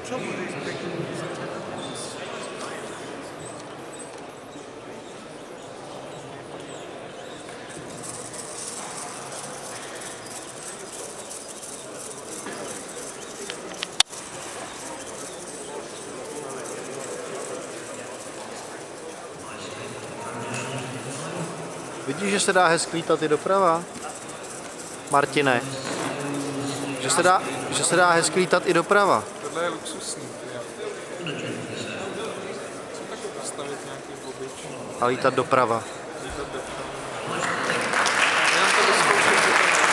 Vidíš, že se dá hezky lítat i doprava? Martine, že se dá hezky lítat i doprava. Tohle je luxusní. Chci taky postavit nějaký obyčej. A lítat doprava. Lítat doprava. Jenom to vyzkoušet, že to